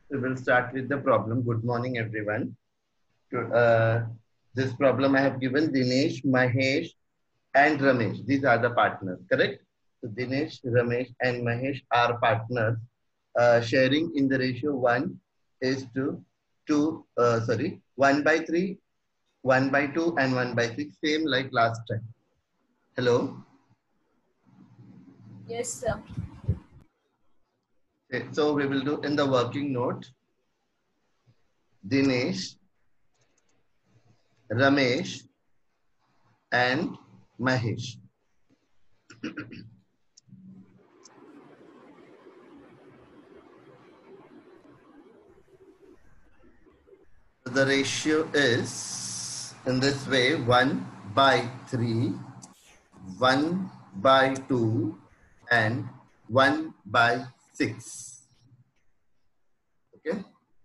We will start with the problem. Good morning, everyone. This problem I have given Dinesh, Mahesh, and Ramesh. These are the partners, correct? So Dinesh, Ramesh, and Mahesh are partners, sharing in the ratio 1 is to 2, 1 by 3, 1 by 2, and 1 by 6, same like last time. Hello? Yes, sir. Okay, so we will do in the working note Dinesh, Ramesh, and Mahesh. The ratio is in this way 1 by 3, 1 by 2, and 1 by 6. Okay.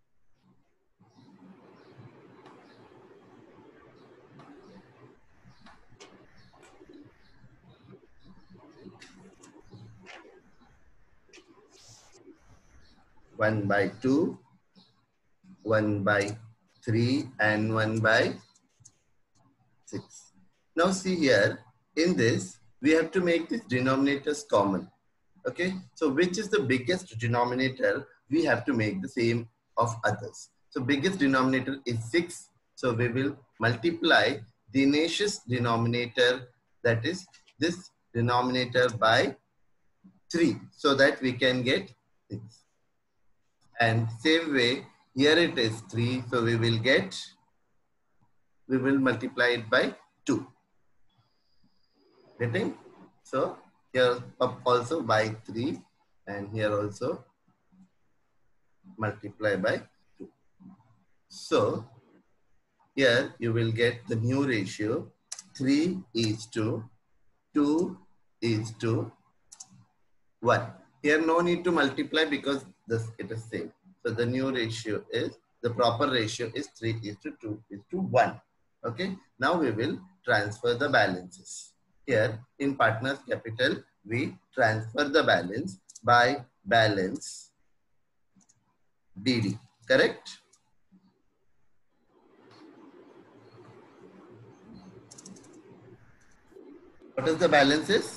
One by 2, 1 by 3, and 1 by 6. Now see here, in this, we have to make these denominators common. Okay, so which is the biggest denominator? We have to make the same of others. So biggest denominator is 6. So we will multiply Dinesh's denominator, that is this denominator, by 3 so that we can get 6. And same way, here it is 3. So we will multiply it by 2. Getting? So here up also by 3 and here also multiply by 2. So here you will get the new ratio 3 is to 2 is to 1. Here no need to multiply because this it is same. So the new ratio is, the proper ratio is 3 is to 2 is to 1. Okay. Now we will transfer the balances. Here in partners capital, we transfer the balance by balance BD. Correct? What is the balances?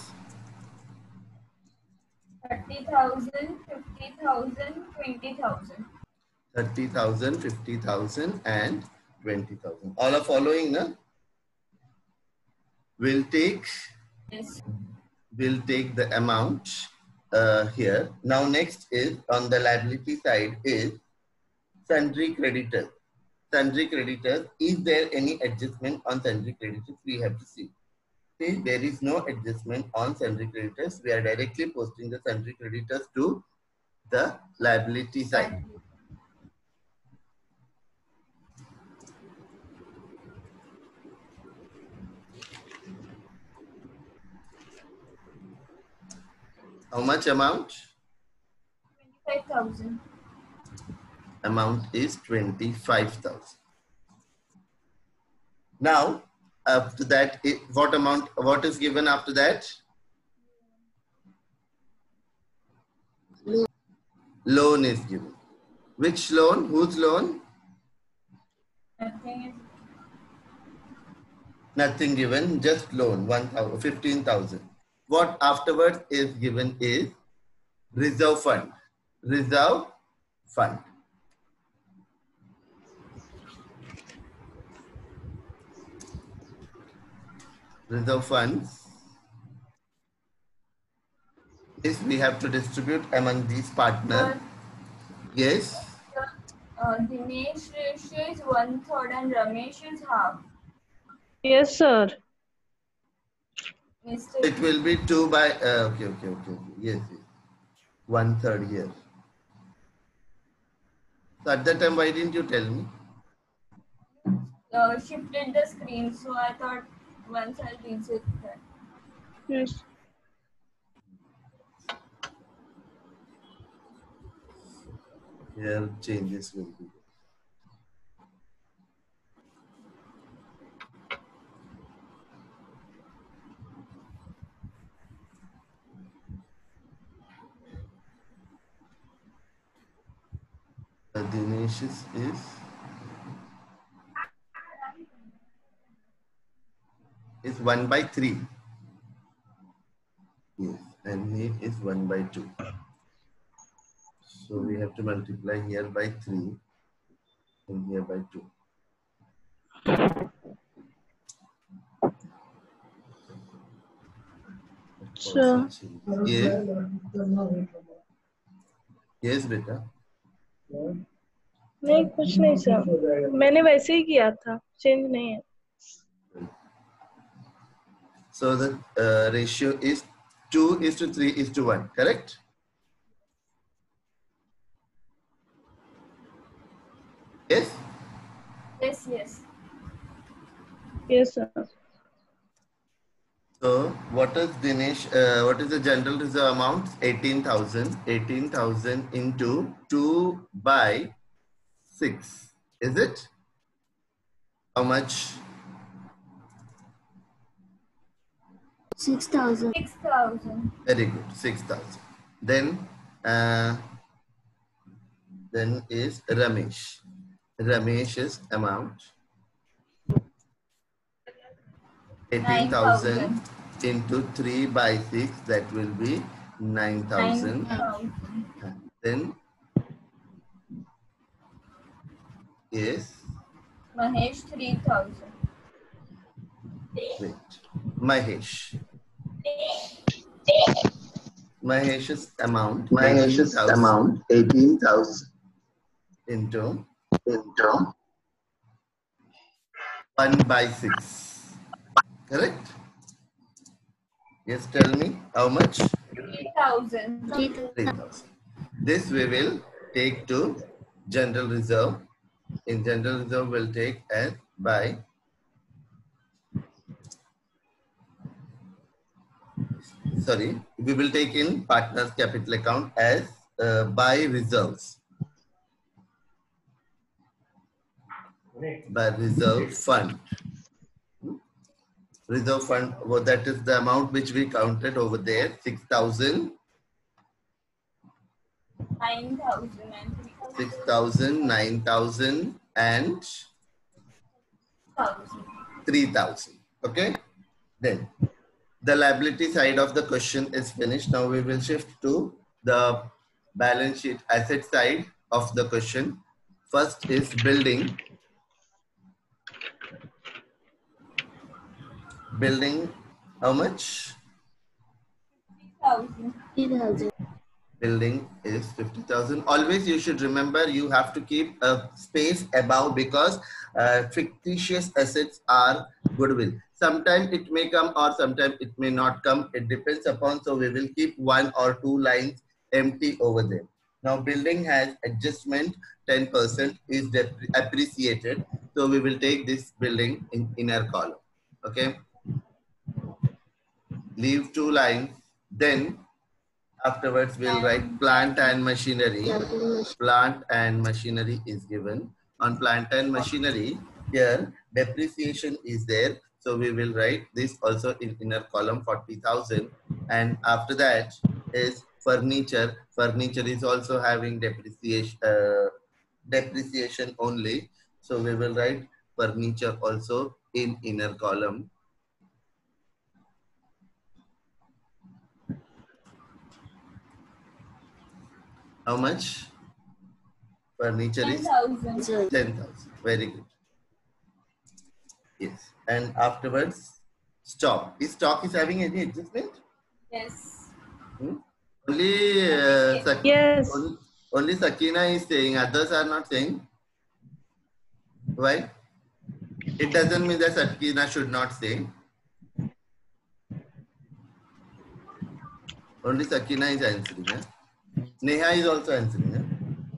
30,000, 50,000, 20,000. 30,000, 50,000, and 20,000. All are following, na? We'll take Yes. the amount here. Now next is on the liability side is sundry creditors. Sundry creditors, is there any adjustment on sundry creditors? We have to see. See, there is no adjustment on sundry creditors. We are directly posting the sundry creditors to the liability side. How much amount? 25,000. Amount is 25,000. Now, after that, what is given after that? Loan is given. Which loan? Whose loan? Nothing is. Nothing given, just loan, 15,000. What afterwards is given is reserve fund. Reserve fund. Reserve funds is we have to distribute among these partners. Yes. Dinesh ratio is 1/3 and Ramesh is half. Yes, sir. It will be 2 by, okay. Yes. 1/3 here. So at that time, why didn't you tell me? Shifted the screen, so I thought once I'll reach it there. Yes. Here changes will be. Dinesh's is 1 by 3. Yes, and he is 1 by 2. So we have to multiply here by 3 and here by 2. Sure. Yes. Yes, beta. नहीं कुछ नहीं sir, मैंने वैसे ही किया था, change नहीं है. So the ratio is 2:3:1, correct? Yes? Yes, yes. Yes sir. So what is Dinesh, what is the general reserve amount? 18,000. 18,000 into 2 by 6. Is it? How much? 6,000. 6,000. Very good. 6,000. Then is Ramesh. Ramesh's amount. 18,000 into 3 by 6. That will be 9,000. 9,000. Then is Mahesh 3,000. wait, Mahesh. Mahesh's amount. 18,000 into 1 by 6. Correct? Yes, tell me how much? 3,000. 3,000. This we will take to general reserve. In general reserve, we'll take as by we will take in partners capital account as by reserves. By reserve fund. Reserve fund, well, that is the amount which we counted over there, 6,000. 9,000 and 6,000, 9,000 and 3,000. 3,000. Okay. Then the liability side of the question is finished. Now we will shift to the balance sheet asset side of the question. First is building. Building, how much? 3,000. 3,000. Building is 50,000. Always you should remember you have to keep a space above because fictitious assets are goodwill. Sometimes it may come or sometimes it may not come. It depends upon. So we will keep 1 or 2 lines empty over there. Now building has adjustment 10% is appreciated. So we will take this building in inner column. Okay. Leave 2 lines. Then afterwards, we'll write plant and machinery. Plant and machinery is given. On plant and machinery, here depreciation is there. So we will write this also in inner column 40,000. And after that is furniture. Furniture is also having depreciation only. So we will write furniture also in inner column. How much? Furniture is 10,000. 10,000. Very good. Yes. And afterwards, stock. Is stock is having any adjustment? Yes. Only, Yes. only Sakina is saying, others are not saying. Why? It doesn't mean that Sakina should not say. Only Sakina is answering. Eh? Neha is also answering. Eh?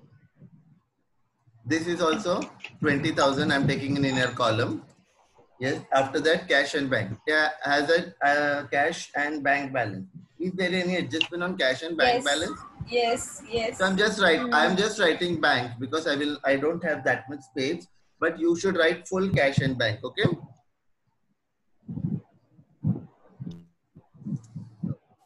This is also 20,000. I'm taking in inner column. Yes. After that, cash and bank. Yeah, has a cash and bank balance. Is there any adjustment on cash and bank balance? Yes, yes. So I'm just writing bank because I don't have that much space, but you should write full cash and bank. Okay.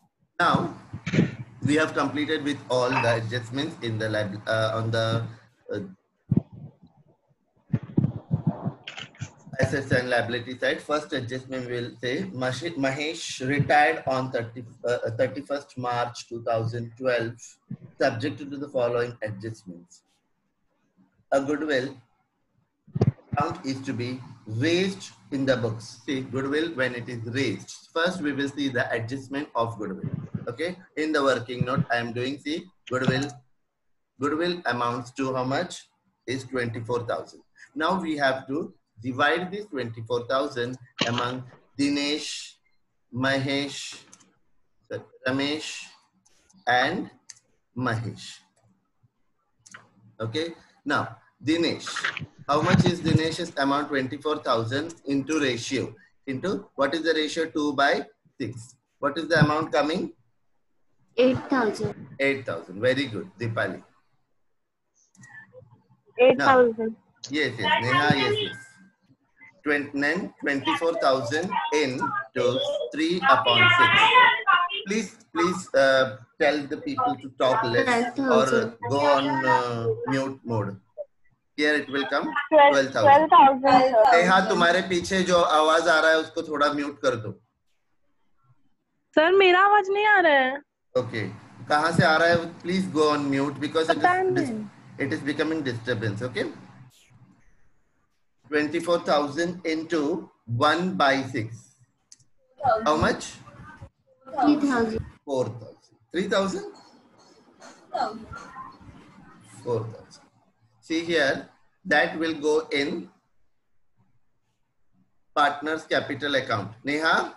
Now we have completed with all the adjustments in the lab on the assets and liability side. First adjustment we will say Mahesh retired on 31st March 2012, subject to the following adjustments. A goodwill account is to be raised in the books. See, goodwill when it is raised. First, we will see the adjustment of goodwill. Okay, in the working note, I am doing, see, goodwill. Goodwill amounts to how much? Is 24,000. Now we have to divide this 24,000 among Dinesh, Mahesh, Ramesh, and Mahesh. Okay. Now, Dinesh, how much is Dinesh's amount? 24,000 into ratio. Into what is the ratio? 2/6. What is the amount coming? 8,000. 8,000. Very good. Dipali. 8,000. Yes, Neha, yes. 24,000 into 3/6. Please tell the people to talk less or go on mute mode. Here it will come 12,000. 12,000. Neha तुम्हारे पीछे जो आवाज आ रहा है उसको थोड़ा mute कर दो. सर मेरा आवाज नहीं आ रहा है. Okay. कहाँ से आ रहा है? Please go on mute because it is becoming disturbance. Okay. 24,000 into 1/6. How much? 3,000. 4,000. 3,000? 4,000. See here, that will go in partner's capital account. Neha?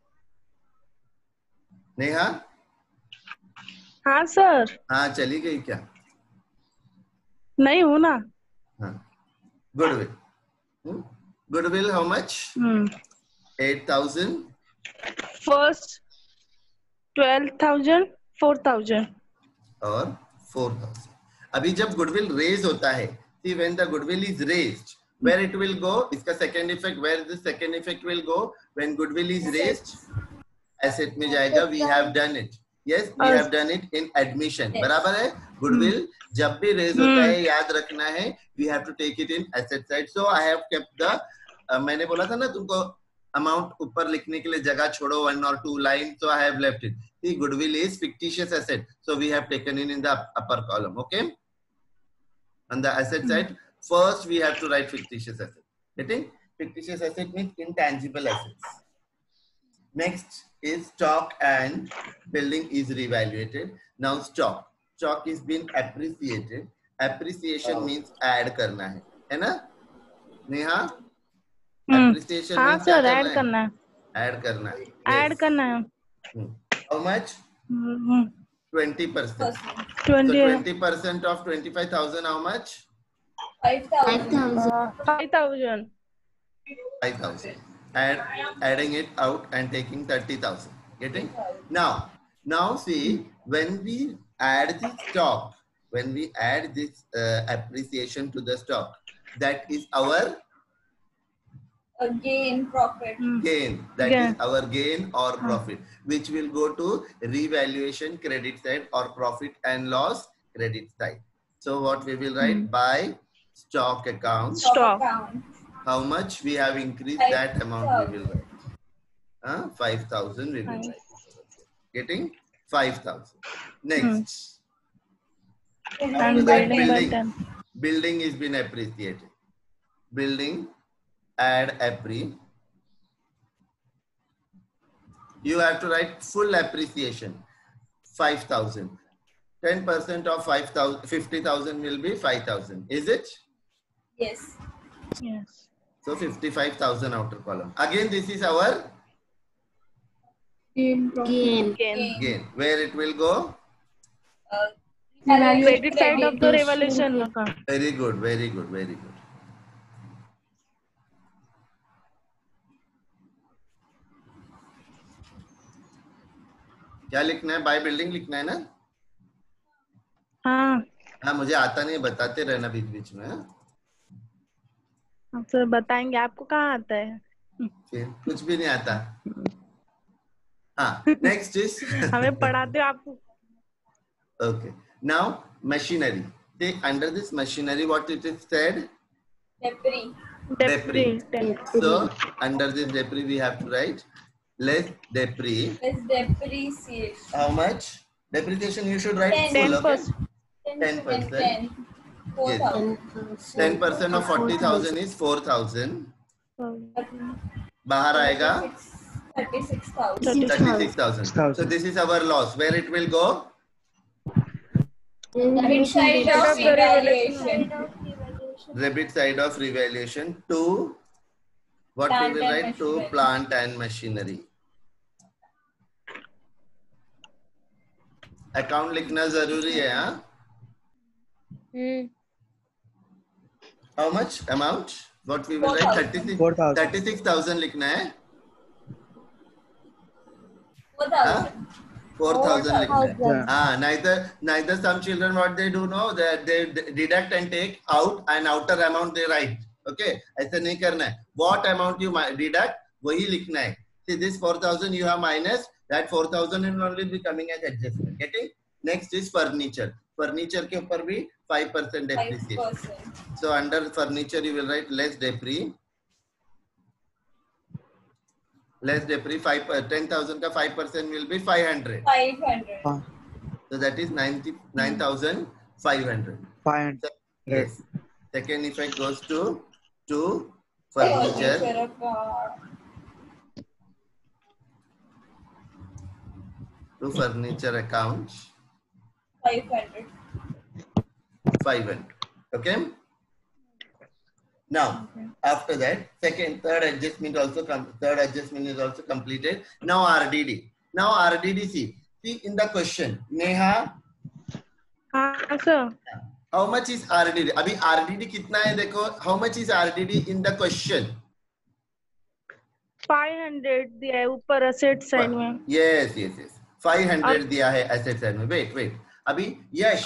हाँ सर. हाँ, चली गई क्या? नहीं हूँ ना. हाँ. Goodwill. Goodwill, how much? 8,000. First 12,000, 4,000. और 4,000. अभी जब गुडविल रेज होता है, see when the goodwill is raised, where it will go? इसका second effect, where the second effect will go when goodwill is raised? Asset में जाएगा. We have done it. Yes, we have done it in admission. बराबर है? Goodwill जब भी raise होता है, याद रखना है. We have to take it in asset side. So I have kept the मैंने बोला था ना तुमको amount ऊपर लिखने के लिए जगह छोड़ो 1 or 2 lines. So I have left it. See, goodwill is fictitious asset. So we have taken it in the upper column. Okay. On the asset side, first we have to write fictitious asset. Getting? Fictitious asset means intangible assets. Next is stock and building is revaluated. Now stock is been appreciated. Appreciation means add करना है ना? Neha? Appreciation हाँ means sir add करना है. Add करना है. Add करना है. How much? 20%. 20% of 25,000. How much? 5,000. 5,000. 5,000. Adding it out and taking 30,000. Getting? Now see, when we add the stock, when we add this appreciation to the stock, that is our gain, profit. gain. That is our gain or profit, which will go to revaluation credit side or profit and loss credit side. So what we will write? By stock account. Stock. How much we have increased, that amount we will write. 5,000 we will write. Getting? 5,000. Next. And building is been appreciated. Building, add appre. You have to write full appreciation. 5,000. 10% of 5,000, 50,000 will be 5,000. Is it? Yes. Yes. So 55,000 outer column. Again, this is our Gain. gain. Where it will go? Credit side of the revaluation account. Very good, very good, very good. क्या लिखना है? By building लिखना है ना? हाँ, मुझे आता नहीं, बताते रहना बीच बीच में. सर बताएंगे, आपको कहाँ आता है? फिर कुछ भी नहीं आता. हाँ, next is हमें पढ़ाते हो आपको. Okay. Now machinery. See, under this machinery, what it is said? Debris. Debris. 10. So under this debris, we have to write less debris. Less depreciation. How much? Depreciation you should write 10. full, okay? 10%. 10%. 4,000. 10% of 40,000 is 4,000. बाहर आएगा 36,000. 36,000. So this is our loss. Where it will go? Debit side of revaluation. Debit side of revaluation to what Plant we will and write to machinery. plant and machinery. Account लिखना जरूरी है हाँ? How much amount? What we will write? 36,000 लिखना है. 4,000. 4,000 लिखना है. Neither some children what they do know that they deduct and take out and outer amount they write. Okay, ऐसा नहीं करना है. What amount you deduct वही लिखना है. See this 4,000 you have minus that 4,000 will only be coming as adjustment. Getting? Next is furniture. Furniture के ऊपर भी 5% depreciation. 5%. So under furniture you will write less debris. Less debris 10,000 का 5% will be 500. 500. So that is 9,500. 500. Yes. Second effect goes to furniture. To furniture account 500. 500. Okay. Now after that, third adjustment is also completed. Now RDD. Now RDD. See in the question, Neha. हाँ sir. How much is RDD? अभी RDD कितना है देखो. How much is RDD in the question? 500 दिया है ऊपर asset side में. Yes. 500 दिया है asset side में. Wait. अभी यश.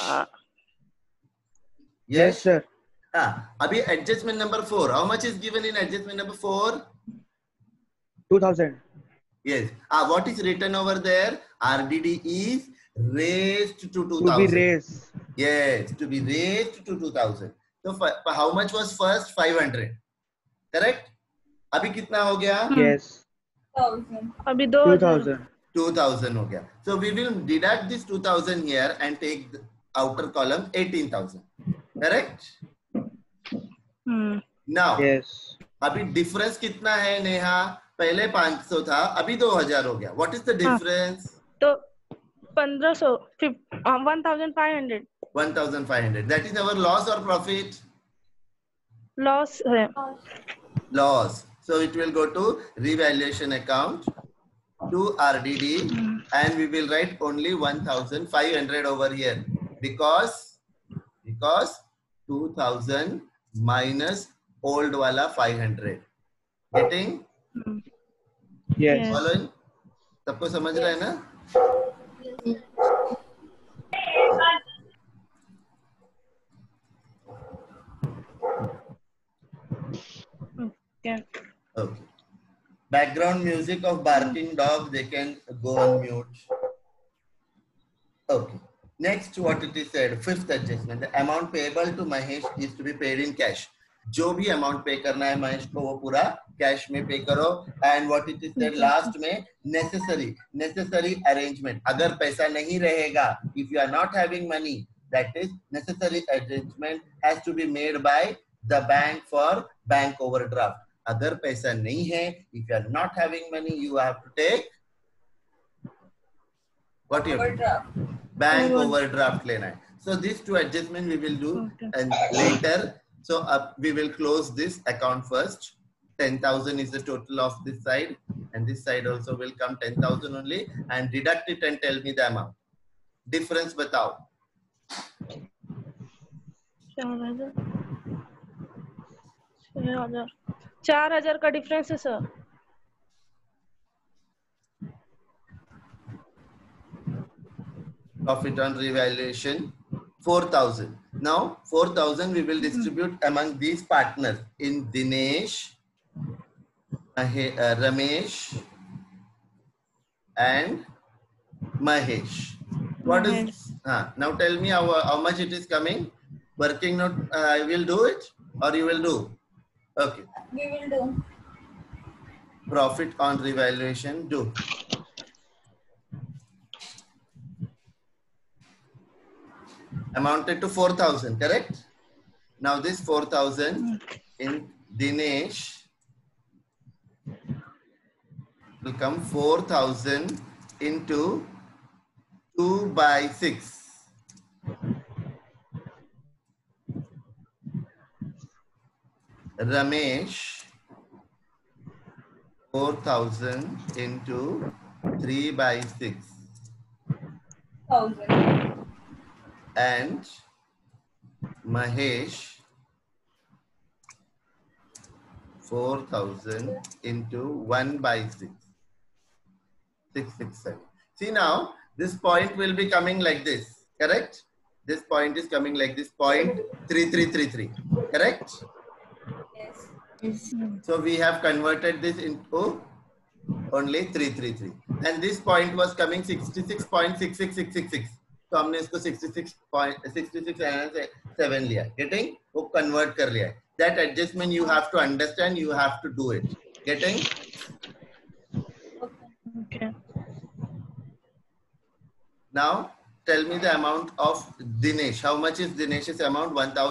Yes, sir. अभी adjustment number 4. How much is given in adjustment number 4? 2,000. Yes. What is written over there? RDD is raised to 2,000. To be raised. Yes, to be raised to 2,000. So how much was first? 500. Correct? अभी कितना हो गया? Yes. 1,000. अभी 2,000. 2,000 हो गया. So we will deduct this 2,000 here and take the outer column 18,000. Correct? Now, Yes. अभी difference कितना है नेहा? पहले 500 था, अभी 2,000 हो गया. What is the difference? तो 1,500 1,500. That is our loss or profit? loss है. Loss. So it will go to revaluation account to RDD and we will write only 1,500 over here because 2,000 minus old wala 500. Getting? Yes. Following? सबको समझ रहा है ना? Okay. Okay. Background music of barking dogs, they can go on mute. Okay. Next, what it is said, fifth adjustment, the amount payable to Mahesh is to be paid in cash. जो भी amount pay करना है महेश को वो पूरा cash में pay करो. And what it is said last में necessary arrangement. अगर पैसा नहीं रहेगा, if you are not having money, that is necessary arrangement has to be made by the bank for bank overdraft. अगर पैसा नहीं है, if you are not having money, you have to take what you have to? Bank overdraft लेना है. So these two adjustment we will do and later. So we will close this account first. 10,000 is the total of this side, and this side also will come 10,000 only. And deduct it and tell me the amount. Difference बताओ. 4,000 का difference है sir. Profit on revaluation 4,000. Now 4,000 we will distribute among these partners in Dinesh, Ramesh, and Mahesh. What is now? Tell me how much it is coming. Working note, I will do it or you will do? Okay. We will do. Profit on revaluation, do. Amounted to 4,000, correct? Now this 4,000 in Dinesh will come 4,000 into 2 by 6. Ramesh 4,000 into 3 by 6. 1,000. And Mahesh 4,000 into 1 by 6. 667. See now, this point will be coming like this, correct? This point is coming like this, point 3333, correct? Yes. Yes. So we have converted this into only 333. And this point was coming 66.66666. So हमने इसको 66.66 लिया, getting? वो convert कर लिया. That adjustment you have to understand, you have to do it. Getting? Okay. Now tell me the amount of Dinesh. How much is Dinesh's amount?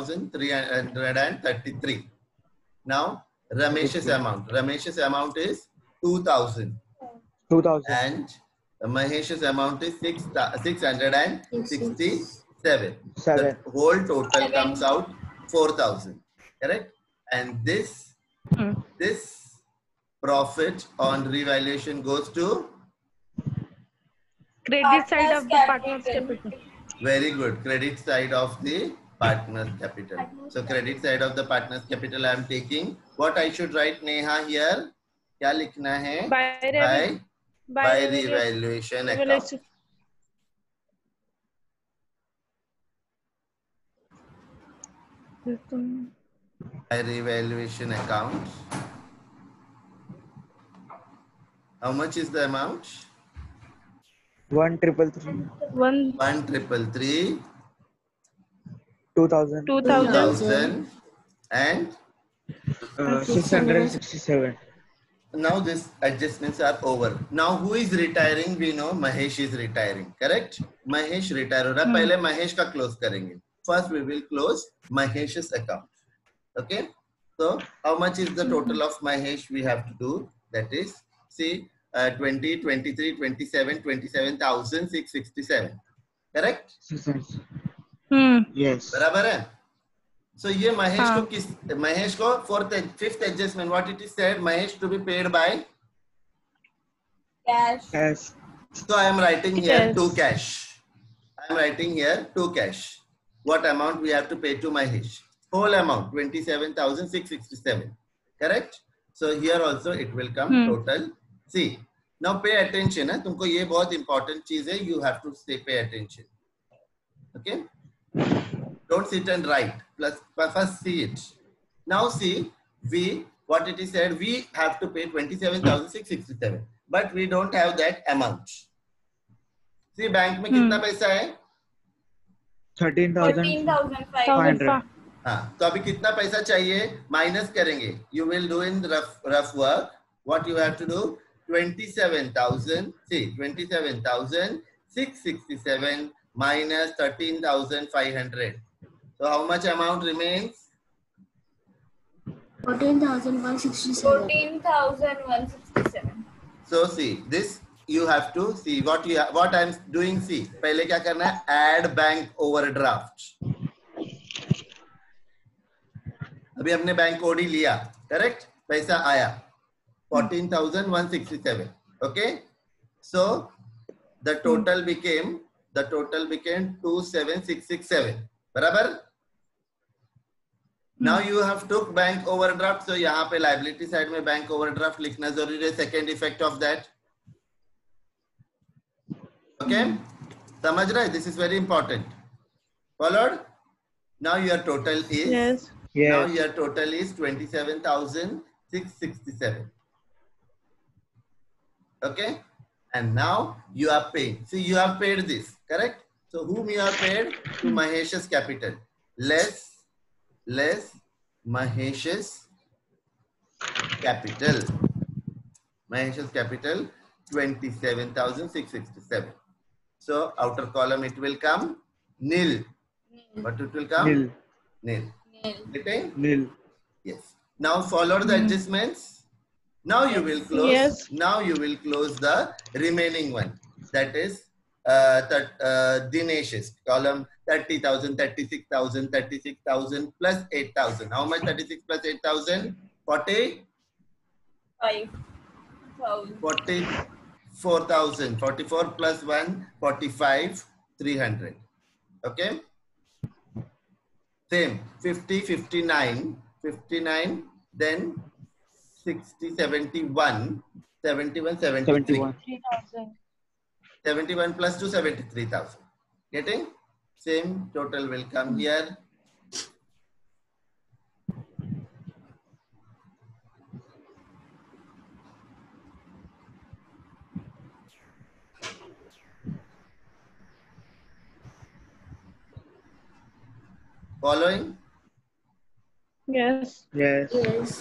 1,333. Now Ramesh's amount. Ramesh's amount is 2,000. 2,000. And Mahesh's amount is 667. The whole total comes out 4,000. Correct? And this profit on revaluation goes to Credit side of the partner's capital. very good. Credit side of the partner's capital. So credit side of the partner's capital I am taking. What I should write, Neha, here? क्या लिखना है? By revaluation account. By revaluation account. How much is the amount? 1,333. 2,000. 2,000 and 667. now this adjustments are over. Now who is retiring? We know Mahesh is retiring. Correct? Mahesh retire हो रहा है. पहले Mahesh का close करेंगे. First we will close Mahesh's account. Okay? So how much is the total of Mahesh we have to do? That is, see, 20, 23, 27, 27,667. Correct? Yes. बराबर है? So ये Mahesh को fifth adjustment, what it is said, Mahesh to be paid by? Cash. Yes. So I am writing here to cash. I am writing here to cash. What amount we have to pay to Mahesh? Whole amount 27,667. Correct? So here also it will come total. See, now pay attention. तुमको ये बहुत important चीज है. You have to pay attention. Okay? Don't sit and write. First see it. Now see, what it is said, we have to pay 27,667. But we don't have that amount. See, bank में कितना पैसा है? 13,500. हाँ, तो अभी कितना पैसा चाहिए? Minus करेंगे. You will do in rough work. What you have to do? 27,000. See, 27,667 minus 13,500. So how much amount remains? 14,167. 14,167. So see, this you have to see what I am doing. See, पहले क्या करना है? Add bank overdraft. अभी हमने bank OD लिया, correct? पैसा आया 14,167. Okay, so the total became 27,667. बराबर? Now you have took bank overdraft, so यहाँ पे liability side में bank overdraft लिखना जरूरी है. Second effect of that. Okay, समझ रहे? This is very important. Followed? Now your total is Yes. Now your total is 27,667. Okay, and now you are paying. See, you have paid this, correct? So whom you have paid? To Mahesh's capital. less Mahesh's capital. Mahesh's capital 27,667. So outer column it will come nil. But it will come Nil. nil. Okay? Nil. Yes. Now follow the adjustments. Now you will close. Yes. Now you will close the remaining one. That is Dinesh's column 30,000, 36,000, 36,000 plus 8,000. How much 36 plus 8,000? 40? 5,000. 44,000. 44 plus 1, 45, 300. Okay? Same. 50, 59, 59, then 60, 71, 71, 73. 71. 71 plus 2, 73,000. Getting? Same total will come here. Following? Yes. Yes. Yes.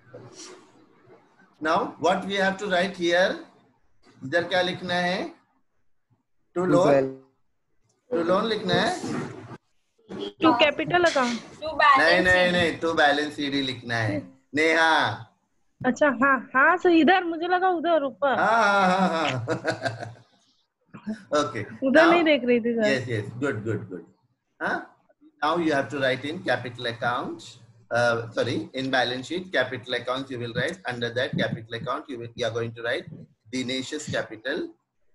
Now, what we have to write here? इधर क्या लिखना है? To Well, loan? To loan लिखना है? To capital account. To balance. नहीं. To balance CD लिखना है. नेहा. अच्छा हाँ हाँ सर इधर मुझे लगा उधर ऊपर. हाँ. Okay. उधर नहीं देख रही थी sir. Yes. Good. Huh? Now you have to write in capital account. In balance sheet, capital accounts you will write. Under that capital account, you are going to write Dinesh's capital.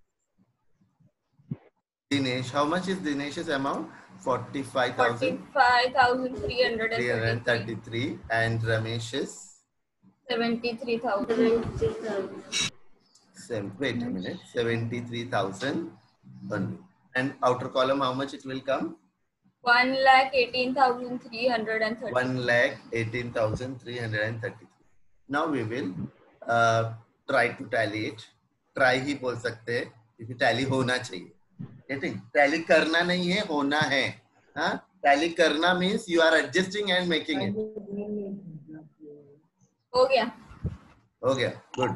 Dinesh, how much is Dinesh's amount? 45,333. And Ramesh's? 73,000. Same. Wait a minute. 73,000 only. And outer column, how much it will come? 1,18,333. 1,18,333. Now we will try to tally it. Try ही बोल सकते हैं क्योंकि tally होना चाहिए. Getting? Tally करना नहीं है, होना है. हाँ? Tally करना means you are adjusting and making it. हो गया. Good.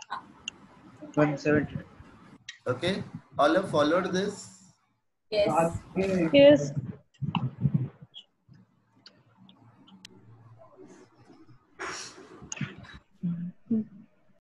170. Okay. All have followed this? Yes. Yes.